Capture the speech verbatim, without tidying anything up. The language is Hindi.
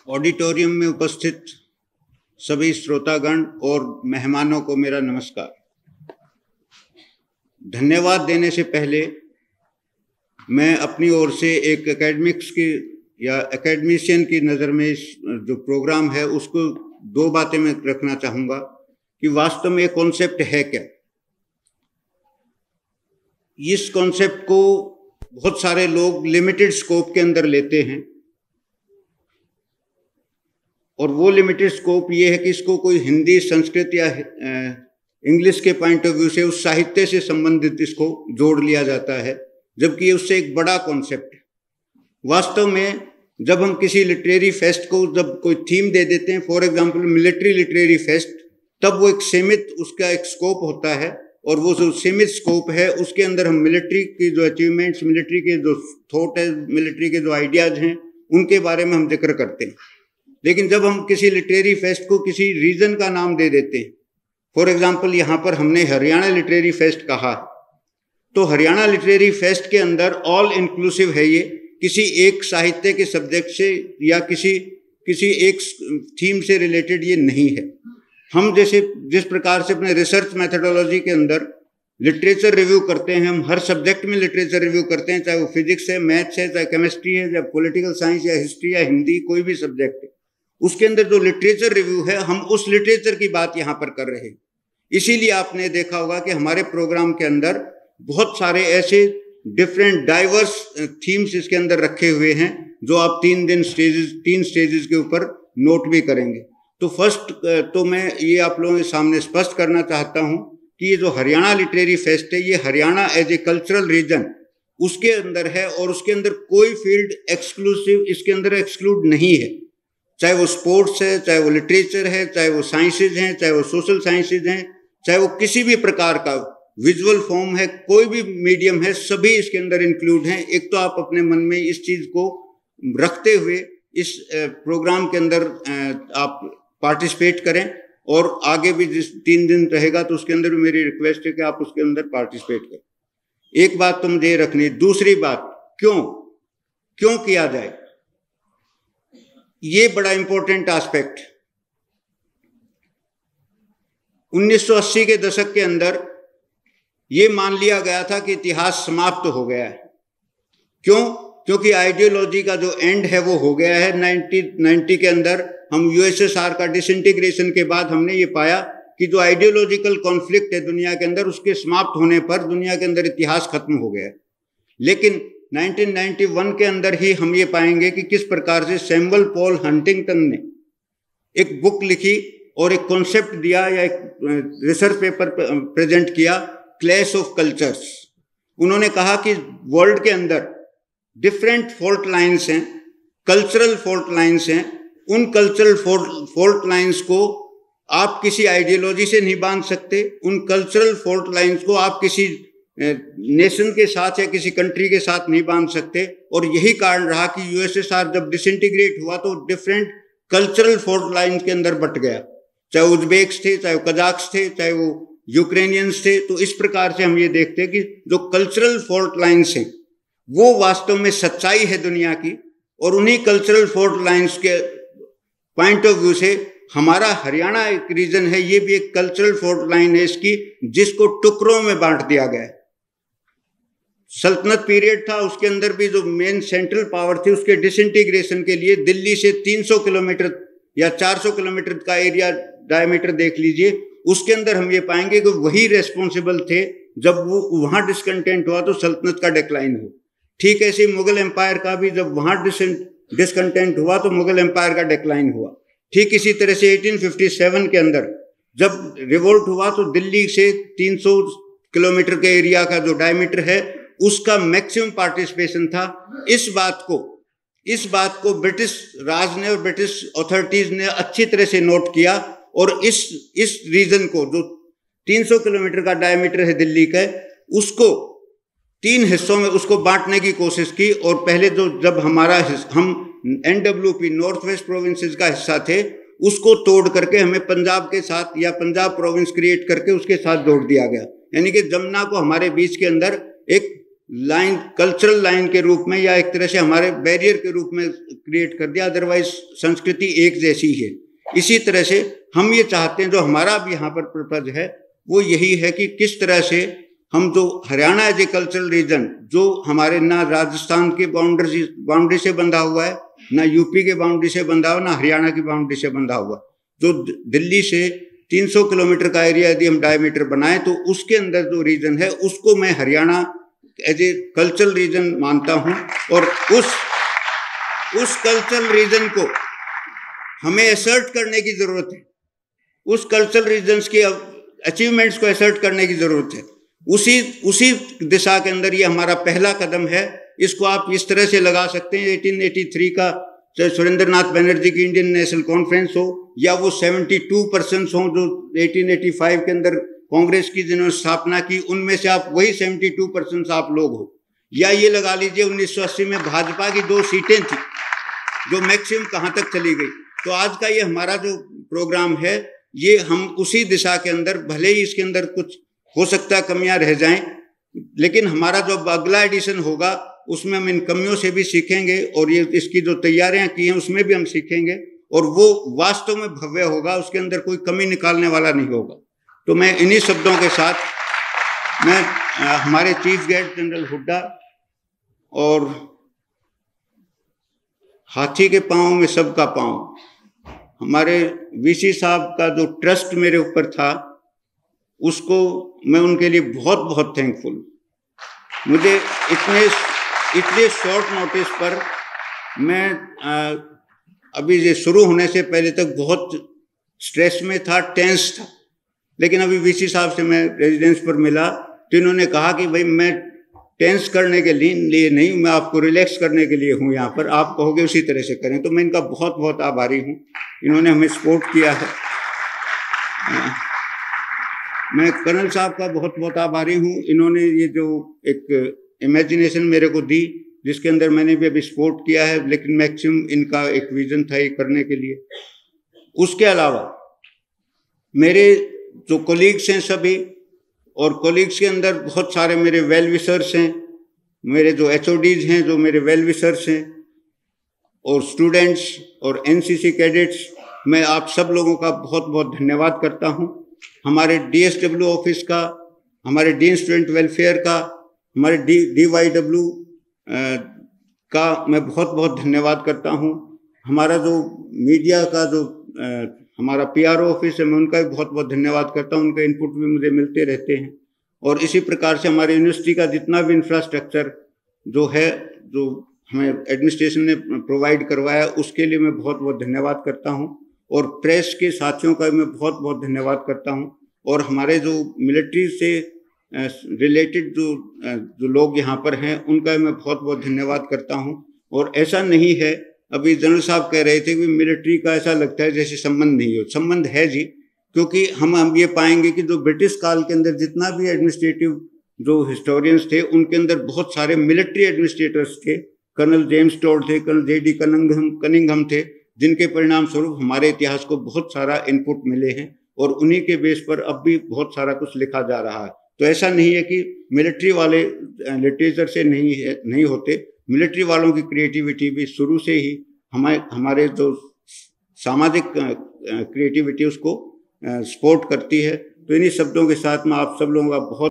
ऑडिटोरियम में उपस्थित सभी श्रोतागण और मेहमानों को मेरा नमस्कार। धन्यवाद देने से पहले मैं अपनी ओर से एक एकेडमिक्स की या एकेडमिशियन की नज़र में इस जो प्रोग्राम है उसको दो बातें मैं रखना चाहूँगा कि वास्तव में ये कॉन्सेप्ट है क्या। इस कॉन्सेप्ट को बहुत सारे लोग लिमिटेड स्कोप के अंदर लेते हैं और वो लिमिटेड स्कोप ये है कि इसको कोई हिंदी, संस्कृत या इंग्लिश के पॉइंट ऑफ व्यू से उस साहित्य से संबंधित इसको जोड़ लिया जाता है, जबकि उससे एक बड़ा कॉन्सेप्ट है। वास्तव में जब हम किसी लिटरेरी फेस्ट को जब कोई थीम दे देते हैं, for example military literary fest, तब वो एक सीमित उसका एक स्कोप होता है और वो जो सीमित स्कोप है उसके अंदर हम मिलिट्री की जो अचीवमेंट्स, मिलिट्री के जो थॉट है, मिलिट्री के जो आइडियाज हैं, उनके बारे में हम जिक्र करते हैं। लेकिन जब हम किसी लिटरेरी फेस्ट को किसी रीजन का नाम दे देते हैं, फॉर एग्जांपल यहाँ पर हमने हरियाणा लिटरेरी फेस्ट कहा, तो हरियाणा लिटरेरी फेस्ट के अंदर ऑल इंक्लूसिव है, ये किसी एक साहित्य के सब्जेक्ट से या किसी किसी एक थीम से रिलेटेड ये नहीं है। हम जैसे जिस प्रकार से अपने रिसर्च मेथोडोलॉजी के अंदर लिटरेचर रिव्यू करते हैं, हम हर सब्जेक्ट में लिटरेचर रिव्यू करते हैं, चाहे वो फिजिक्स है, मैथ्स है, चाहे केमिस्ट्री है, चाहे पॉलिटिकल साइंस या हिस्ट्री या हिंदी, कोई भी सब्जेक्ट है, उसके अंदर जो लिटरेचर रिव्यू है हम उस लिटरेचर की बात यहाँ पर कर रहे हैं। इसीलिए आपने देखा होगा कि हमारे प्रोग्राम के अंदर बहुत सारे ऐसे डिफरेंट डाइवर्स थीम्स इसके अंदर रखे हुए हैं जो आप तीन दिन स्टेजेस तीन स्टेजेस के ऊपर नोट भी करेंगे। तो फर्स्ट तो मैं ये आप लोगों के सामने स्पष्ट करना चाहता हूँ कि ये जो हरियाणा लिटरेरी फेस्ट है, ये Haryana as a cultural region उसके अंदर है और उसके अंदर कोई फील्ड एक्सक्लूसिव इसके अंदर एक्सक्लूड नहीं है। चाहे वो स्पोर्ट्स है, चाहे वो लिटरेचर है, चाहे वो साइंसेज हैं, चाहे वो सोशल साइंसेज हैं, चाहे वो किसी भी प्रकार का विजुअल फॉर्म है, कोई भी मीडियम है, सभी इसके अंदर इंक्लूड हैं। एक तो आप अपने मन में इस चीज़ को रखते हुए इस प्रोग्राम के अंदर आप पार्टिसिपेट करें और आगे भी जिस तीन दिन रहेगा तो उसके अंदर भी मेरी रिक्वेस्ट है कि आप उसके अंदर पार्टिसिपेट करें। एक बात तो मुझे रखनी। दूसरी बात, क्यों क्यों किया जाए, ये बड़ा इंपॉर्टेंट एस्पेक्ट। उन्नीस सौ अस्सी के दशक के अंदर ये मान लिया गया था कि इतिहास समाप्त हो गया है। क्यों? क्योंकि आइडियोलॉजी का जो एंड है वो हो गया है। नाइनटीन नाइंटी के अंदर हम यूएसएसआर का डिसइंटीग्रेशन के बाद हमने ये पाया कि जो आइडियोलॉजिकल कॉन्फ्लिक्ट है दुनिया के अंदर, उसके समाप्त होने पर दुनिया के अंदर इतिहास खत्म हो गया है। लेकिन नाइनटीन नाइंटी वन के अंदर ही हम ये पाएंगे कि किस प्रकार से सैमुअल पॉल हंटिंगटन ने एक बुक लिखी और एक कॉन्सेप्ट दिया या एक रिसर्च पेपर प्रेजेंट किया, क्लैश ऑफ कल्चर्स। उन्होंने कहा कि वर्ल्ड के अंदर डिफरेंट फॉल्ट लाइंस हैं, कल्चरल फॉल्ट लाइंस हैं। उन कल्चरल फॉल्ट लाइंस को आप किसी आइडियोलॉजी से नहीं बांध सकते, उन कल्चरल फॉल्ट लाइंस को आप किसी नेशन के साथ या किसी कंट्री के साथ नहीं बांध सकते। और यही कारण रहा कि यूएसएसआर जब डिसइंटीग्रेट हुआ तो डिफरेंट कल्चरल फॉल्ट लाइन के अंदर बट गया, चाहे उज्बेक्स थे, चाहे वो कजाक्स थे, चाहे वो यूक्रेनियंस थे। तो इस प्रकार से हम ये देखते हैं कि जो कल्चरल फॉल्ट लाइन्स हैं वो वास्तव में सच्चाई है दुनिया की, और उन्हीं कल्चरल फॉल्ट लाइन्स के पॉइंट ऑफ व्यू से हमारा हरियाणा एक रीजन है, ये भी एक कल्चरल फॉल्ट लाइन है इसकी, जिसको टुकड़ों में बांट दिया गया है। सल्तनत पीरियड था, उसके अंदर भी जो मेन सेंट्रल पावर थी उसके डिसइंटीग्रेशन के लिए दिल्ली से तीन सौ किलोमीटर या चार सौ किलोमीटर का एरिया डायमीटर देख लीजिए, उसके अंदर हम ये पाएंगे कि वही रेस्पॉन्सिबल थे जब वो वहां डिसकंटेंट हुआ तो सल्तनत का डिक्लाइन हो। ठीक ऐसे मुगल एम्पायर का भी जब वहां डिसकंटेंट हुआ तो मुगल एम्पायर का डिक्लाइन हुआ। ठीक इसी तरह से अठारह सौ सत्तावन के अंदर जब रिवोल्ट हुआ तो दिल्ली से तीन सौ किलोमीटर के एरिया का जो डायमीटर है उसका मैक्सिमम पार्टिसिपेशन था। इस बात को इस बात को ब्रिटिश राज ने और ब्रिटिश अथॉरिटीज ने अच्छी तरह से नोट किया और इस इस रीजन को जो तीन सौ किलोमीटर का डायमीटर है दिल्ली का, उसको तीन हिस्सों में उसको बांटने की कोशिश की। और पहले जो जब हमारा हम एनडब्ल्यूपी नॉर्थ वेस्ट प्रोविंसेस का हिस्सा थे, उसको तोड़ करके हमें पंजाब के साथ या पंजाब प्रोविंस क्रिएट करके उसके साथ जोड़ दिया गया। यानी कि जमुना को हमारे बीच के अंदर एक लाइन, कल्चरल लाइन के रूप में या एक तरह से हमारे बैरियर के रूप में क्रिएट कर दिया। अदरवाइज संस्कृति एक जैसी है। इसी तरह से हम ये चाहते हैं, जो हमारा अब यहाँ पर पर्पज है वो यही है कि किस तरह से हम जो Haryana as a cultural region, जो हमारे ना राजस्थान के बाउंड्री बाउंड्री से बंधा हुआ है, ना यूपी के बाउंड्री से बंधा हुआ, ना हरियाणा की बाउंड्री से बंधा हुआ, जो दिल्ली से तीन सौ किलोमीटर का एरिया यदि हम डायमीटर बनाए तो उसके अंदर जो रीजन है उसको मैं Haryana as a cultural region मानता हूं। और उस उस कल्चरल रीजन को हमें असर्ट करने की जरूरत है, उस कल्चरल रीजन्स के अचीवमेंट्स को असर्ट करने की जरूरत है। उसी उसी दिशा के अंदर ये हमारा पहला कदम है। इसको आप इस तरह से लगा सकते हैं, अठारह सौ तिरासी का चाहे सुरेंद्र नाथ बनर्जी की इंडियन नेशनल कॉन्फ्रेंस हो या वो बहत्तर परसेंट हो जो अठारह सौ पचासी के अंदर कांग्रेस की जिन्होंने स्थापना की, उनमें से आप वही बहत्तर परसेंट आप लोग हो। या ये लगा लीजिए उन्नीस सौ अस्सी में भाजपा की दो सीटें थी जो मैक्सिमम कहाँ तक चली गई। तो आज का ये हमारा जो प्रोग्राम है ये हम उसी दिशा के अंदर, भले ही इसके अंदर कुछ हो सकता है कमियां रह जाएं, लेकिन हमारा जो अगला एडिशन होगा उसमें हम इन कमियों से भी सीखेंगे और ये इसकी जो तैयारियां की हैं उसमें भी हम सीखेंगे और वो वास्तव में भव्य होगा, उसके अंदर कोई कमी निकालने वाला नहीं होगा। तो मैं इन्हीं शब्दों के साथ मैं आ, हमारे चीफ गेस्ट जनरल हुड्डा और हाथी के पांव में सबका पांव, हमारे वीसी साहब का जो ट्रस्ट मेरे ऊपर था उसको मैं उनके लिए बहुत बहुत थैंकफुल। मुझे इतने इतने शॉर्ट नोटिस पर मैं आ, अभी ये शुरू होने से पहले तक बहुत स्ट्रेस में था, टेंस था, लेकिन अभी वीसी साहब से मैं रेजिडेंस पर मिला तो इन्होंने कहा कि भाई मैं टेंस करने के लिए नहीं, मैं आपको रिलैक्स करने के लिए हूँ यहाँ पर, आप कहोगे उसी तरह से करें। तो मैं इनका बहुत बहुत आभारी हूँ, इन्होंने हमें सपोर्ट किया है। मैं कर्नल साहब का बहुत बहुत आभारी हूँ, इन्होंने ये जो एक इमेजिनेशन मेरे को दी जिसके अंदर मैंने भी अभी सपोर्ट किया है, लेकिन मैक्सिमम इनका एक विजन था ये करने के लिए। उसके अलावा मेरे जो कोलीग्स हैं सभी, और कोलीग्स के अंदर बहुत सारे मेरे वेल विशर्स हैं, मेरे जो एचओडीज हैं जो मेरे वेल विशर्स हैं, और स्टूडेंट्स और एनसीसी कैडेट्स, मैं आप सब लोगों का बहुत बहुत धन्यवाद करता हूं। हमारे डीएसडब्ल्यू ऑफिस का, हमारे डीन स्टूडेंट वेलफेयर का, हमारे डी डीवाईडब्ल्यू का मैं बहुत बहुत धन्यवाद करता हूं। हमारा जो मीडिया का जो आ, हमारा पीआरओ ऑफिस है, मैं उनका भी बहुत बहुत धन्यवाद करता हूं, उनके इनपुट भी मुझे मिलते रहते हैं। और इसी प्रकार से हमारे यूनिवर्सिटी का जितना भी इंफ्रास्ट्रक्चर जो है, जो हमें एडमिनिस्ट्रेशन ने प्रोवाइड करवाया, उसके लिए मैं बहुत बहुत धन्यवाद करता हूं। और प्रेस के साथियों का मैं बहुत बहुत धन्यवाद करता हूं। और हमारे जो मिलिट्री से रिलेटेड जो जो लोग यहाँ पर हैं उनका मैं बहुत बहुत धन्यवाद करता हूं। और ऐसा नहीं है, अभी जनरल साहब कह रहे थे कि मिलिट्री का ऐसा लगता है जैसे संबंध नहीं हो, संबंध है जी, क्योंकि हम हम ये पाएंगे कि जो ब्रिटिश काल के अंदर जितना भी एडमिनिस्ट्रेटिव जो हिस्टोरियंस थे उनके अंदर बहुत सारे मिलिट्री एडमिनिस्ट्रेटर्स थे। कर्नल जेम्स टॉड थे, colonel J D Cunningham Cunningham थे, जिनके परिणाम स्वरूप हमारे इतिहास को बहुत सारा इनपुट मिले हैं और उन्हीं के बेस पर अब भी बहुत सारा कुछ लिखा जा रहा है। तो ऐसा नहीं है कि मिलिट्री वाले लिटरेचर से नहीं है, नहीं होते। मिलिट्री वालों की क्रिएटिविटी भी शुरू से ही हमारे हमारे जो सामाजिक क्रिएटिविटी उसको सपोर्ट करती है। तो इन्हीं शब्दों के साथ मैं आप सब लोगों का बहुत